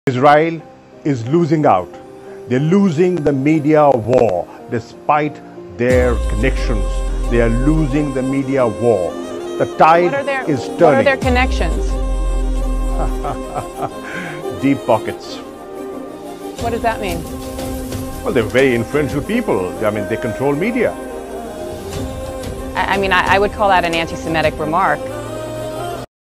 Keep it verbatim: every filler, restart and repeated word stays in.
Israel is losing out. They're losing the media war despite their connections. They are losing the media war. The tide their, is turning. What are their connections? Deep pockets. What does that mean? Well, they're very influential people. I mean, they control media. I, I mean, I, I would call that an anti-Semitic remark.